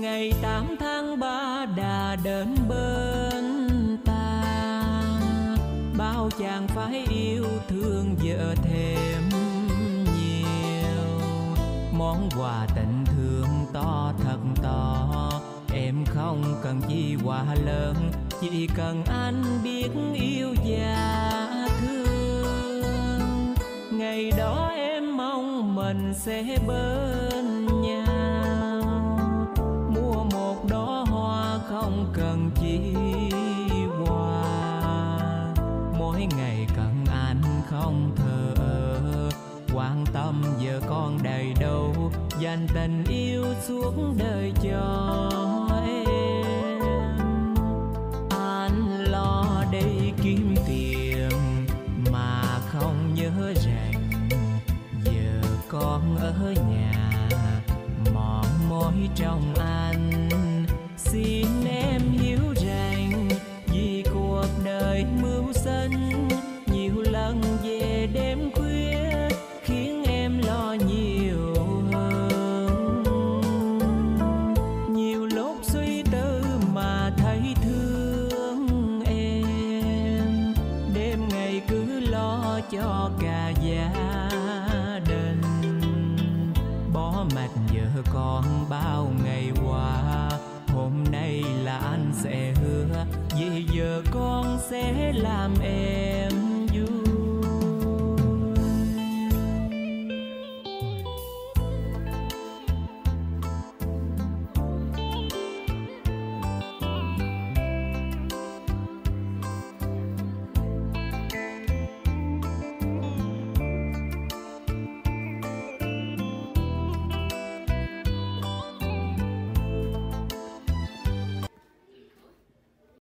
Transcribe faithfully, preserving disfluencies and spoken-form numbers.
Ngày tám tháng ba đã đến bên ta, bao chàng phải yêu thương vợ thêm nhiều. Món quà tình thương to thật to, em không cần chi quà lớn, chỉ cần anh biết yêu và thương. Ngày đó em mong mình sẽ bên nhau, mua một đóa hoa không cần chi quà. Mỗi ngày cần anh không thờ ơ, quan tâm vợ con đầy đâu, dành tình yêu suốt đời cho em. Anh lo đi kiếm tiền mà không nhớ rằng giờ con ở nhà mòn mỏi trong anh. Xin em hiểu rằng vì cuộc đời mưu sinh, nhiều lần về đêm khuya khiến em lo nhiều hơn. Nhiều lúc suy tư mà thấy thương em, đêm ngày cứ lo cho cả gia đình. Bỏ mặt vợ con bao ngày qua, hôm nay là anh sẽ hứa vì giờ con sẽ làm em